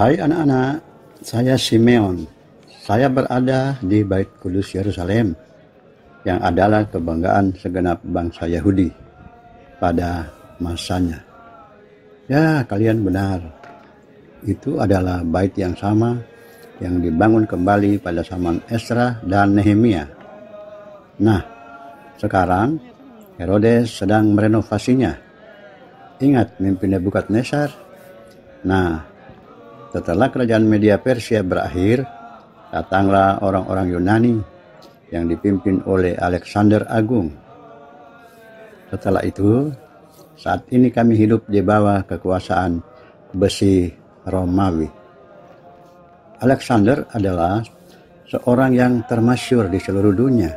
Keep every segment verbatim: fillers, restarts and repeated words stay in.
Hai anak-anak, saya Simeon. Saya berada di Bait Kudus Yerusalem yang adalah kebanggaan segenap bangsa Yahudi pada masanya. Ya, kalian benar. Itu adalah bait yang sama yang dibangun kembali pada zaman Esra dan Nehemia. Nah, sekarang Herodes sedang merenovasinya. Ingat mimpi Nebukadnezar? Nah, setelah kerajaan Media Persia berakhir, datanglah orang-orang Yunani yang dipimpin oleh Alexander Agung. Setelah itu, saat ini kami hidup di bawah kekuasaan besi Romawi. Alexander adalah seorang yang termasyhur di seluruh dunia.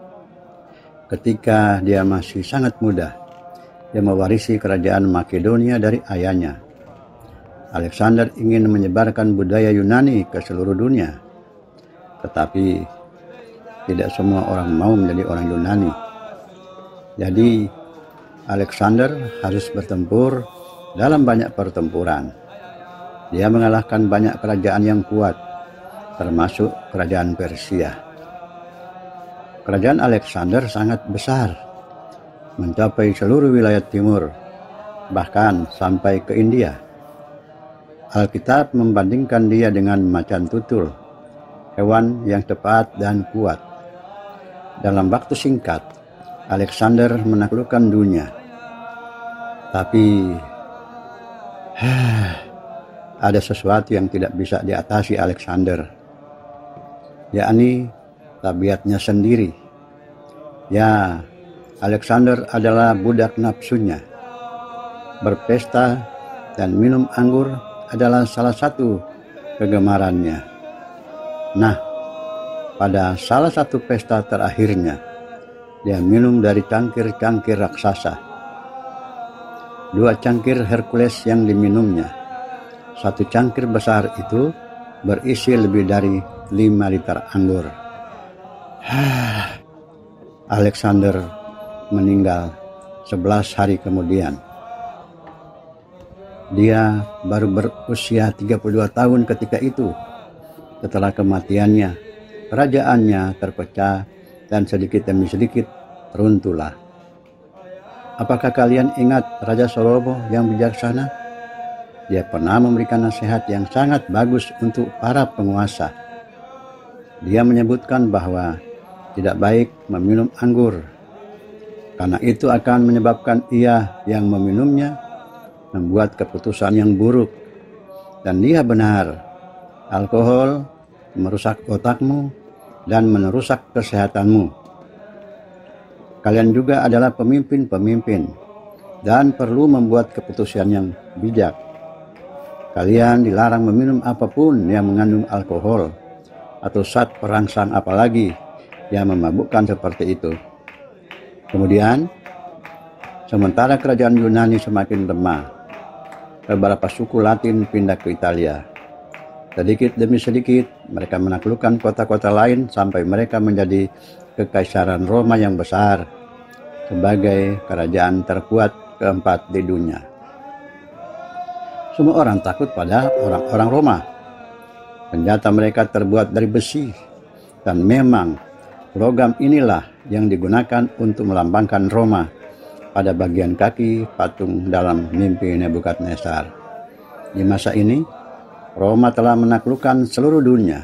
Ketika dia masih sangat muda, dia mewarisi kerajaan Makedonia dari ayahnya. Alexander ingin menyebarkan budaya Yunani ke seluruh dunia. Tetapi tidak semua orang mau menjadi orang Yunani. Jadi Alexander harus bertempur dalam banyak pertempuran. Dia mengalahkan banyak kerajaan yang kuat, termasuk kerajaan Persia. Kerajaan Alexander sangat besar, mencapai seluruh wilayah timur, bahkan sampai ke India. Alkitab membandingkan dia dengan macan tutul, hewan yang cepat dan kuat. Dalam waktu singkat, Alexander menaklukkan dunia. Tapi, ada sesuatu yang tidak bisa diatasi Alexander, yakni tabiatnya sendiri. Ya, Alexander adalah budak nafsunya. Berpesta dan minum anggur adalah salah satu kegemarannya. Nah, pada salah satu pesta terakhirnya, dia minum dari cangkir-cangkir raksasa. Dua cangkir Hercules yang diminumnya. Satu cangkir besar itu berisi lebih dari lima liter anggur. Alexander meninggal sebelas hari kemudian. Dia baru berusia tiga puluh dua tahun ketika itu. Setelah kematiannya, kerajaannya terpecah dan sedikit demi sedikit runtuhlah. Apakah kalian ingat Raja Salomo yang bijaksana? Dia pernah memberikan nasihat yang sangat bagus untuk para penguasa. Dia menyebutkan bahwa tidak baik meminum anggur, karena itu akan menyebabkan ia yang meminumnya membuat keputusan yang buruk. Dan dia benar, alkohol merusak otakmu dan merusak kesehatanmu. Kalian juga adalah pemimpin-pemimpin dan perlu membuat keputusan yang bijak. Kalian dilarang meminum apapun yang mengandung alkohol atau zat perangsang, apalagi yang memabukkan seperti itu. Kemudian, sementara kerajaan Yunani semakin lemah, beberapa suku Latin pindah ke Italia. Sedikit demi sedikit mereka menaklukkan kota-kota lain sampai mereka menjadi kekaisaran Roma yang besar sebagai kerajaan terkuat keempat di dunia. Semua orang takut pada orang-orang Roma. Senjata mereka terbuat dari besi, dan memang logam inilah yang digunakan untuk melambangkan Roma pada bagian kaki patung dalam mimpi Nebukadnezar. Di masa ini, Roma telah menaklukkan seluruh dunia,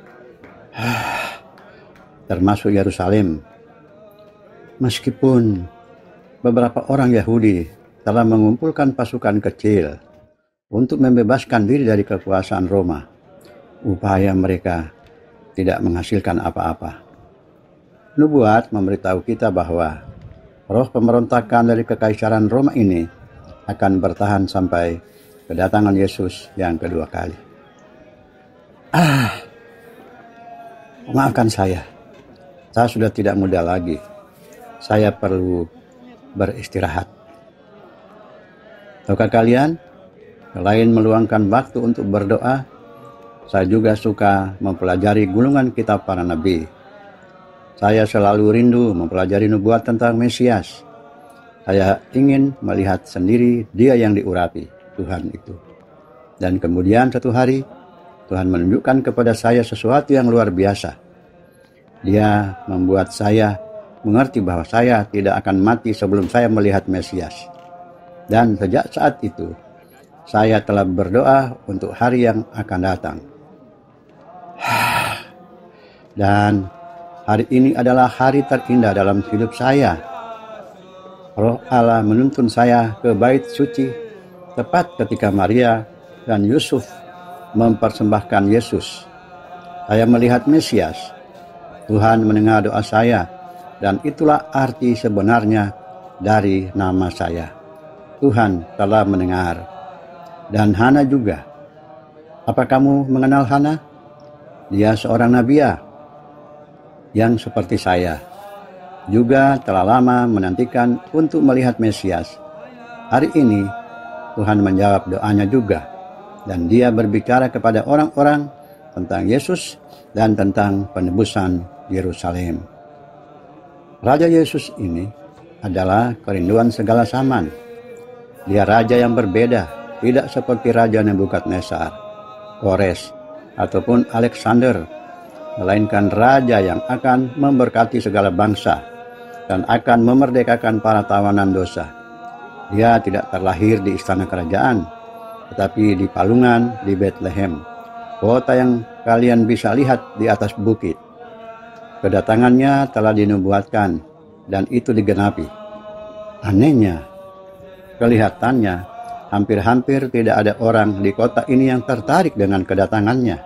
termasuk Yerusalem. Meskipun beberapa orang Yahudi telah mengumpulkan pasukan kecil untuk membebaskan diri dari kekuasaan Roma, upaya mereka tidak menghasilkan apa-apa. Nubuat memberitahu kita bahwa roh pemberontakan dari kekaisaran Roma ini akan bertahan sampai kedatangan Yesus yang kedua kali. Ah, maafkan saya. Saya sudah tidak muda lagi. Saya perlu beristirahat. Tahukah kalian, selain meluangkan waktu untuk berdoa, saya juga suka mempelajari gulungan kitab para nabi. Saya selalu rindu mempelajari nubuat tentang Mesias. Saya ingin melihat sendiri dia yang diurapi, Tuhan itu. Dan kemudian satu hari, Tuhan menunjukkan kepada saya sesuatu yang luar biasa. Dia membuat saya mengerti bahwa saya tidak akan mati sebelum saya melihat Mesias. Dan sejak saat itu, saya telah berdoa untuk hari yang akan datang. Dan hari ini adalah hari terindah dalam hidup saya. Roh Allah menuntun saya ke bait suci tepat ketika Maria dan Yusuf mempersembahkan Yesus. Saya melihat Mesias. Tuhan mendengar doa saya, dan itulah arti sebenarnya dari nama saya. Tuhan telah mendengar. Dan Hana juga. Apa kamu mengenal Hana? Dia seorang nabiya yang seperti saya. Juga telah lama menantikan untuk melihat Mesias. Hari ini Tuhan menjawab doanya juga. Dan dia berbicara kepada orang-orang tentang Yesus dan tentang penebusan Yerusalem. Raja Yesus ini adalah kerinduan segala zaman. Dia raja yang berbeda, tidak seperti Raja Nebukadnezar, Kores, ataupun Alexander, melainkan raja yang akan memberkati segala bangsa dan akan memerdekakan para tawanan dosa. Dia tidak terlahir di istana kerajaan, tetapi di palungan di Bethlehem, kota yang kalian bisa lihat di atas bukit. Kedatangannya telah dinubuatkan, dan itu digenapi. Anehnya, kelihatannya hampir-hampir tidak ada orang di kota ini yang tertarik dengan kedatangannya.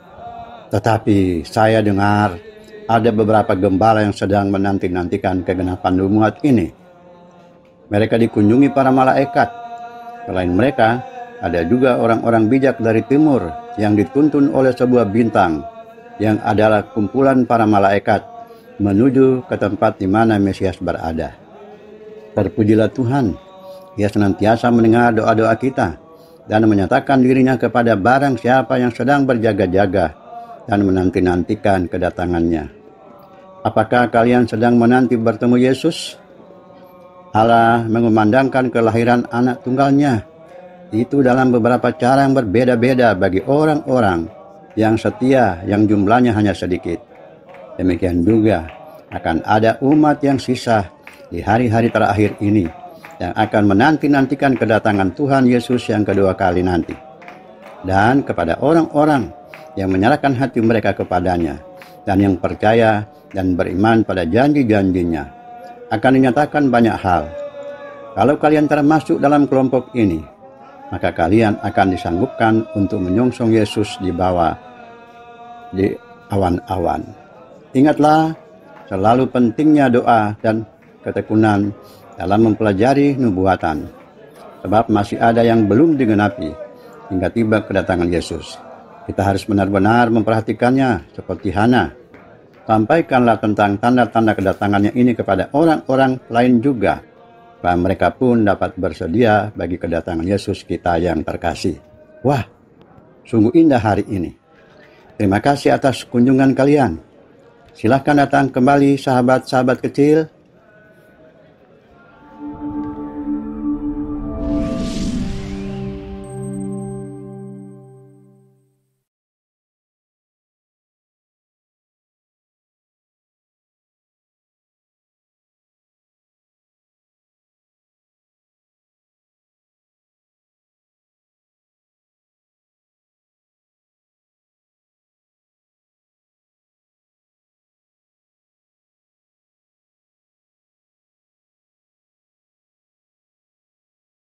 Tetapi saya dengar ada beberapa gembala yang sedang menanti-nantikan kegenapan nubuat ini. Mereka dikunjungi para malaikat. Selain mereka, ada juga orang-orang bijak dari timur yang dituntun oleh sebuah bintang yang adalah kumpulan para malaikat menuju ke tempat di mana Mesias berada. Terpujilah Tuhan, Ia senantiasa mendengar doa-doa kita dan menyatakan dirinya kepada barang siapa yang sedang berjaga-jaga dan menanti-nantikan kedatangannya. Apakah kalian sedang menanti bertemu Yesus? Allah mengumandangkan kelahiran anak tunggalnya. Itu dalam beberapa cara yang berbeda-beda bagi orang-orang yang setia yang jumlahnya hanya sedikit. Demikian juga akan ada umat yang sisa di hari-hari terakhir ini yang akan menanti-nantikan kedatangan Tuhan Yesus yang kedua kali nanti. Dan kepada orang-orang yang menyerahkan hati mereka kepadanya dan yang percaya dan beriman pada janji-janjinya akan dinyatakan banyak hal. Kalau kalian termasuk dalam kelompok ini, maka kalian akan disanggupkan untuk menyongsong Yesus di bawah di awan-awan. Ingatlah selalu pentingnya doa dan ketekunan dalam mempelajari nubuatan, sebab masih ada yang belum digenapi hingga tiba kedatangan Yesus. Kita harus benar-benar memperhatikannya seperti Hana. Sampaikanlah tentang tanda-tanda kedatangannya ini kepada orang-orang lain juga, supaya mereka pun dapat bersedia bagi kedatangan Yesus kita yang terkasih. Wah, sungguh indah hari ini. Terima kasih atas kunjungan kalian. Silahkan datang kembali sahabat-sahabat kecil.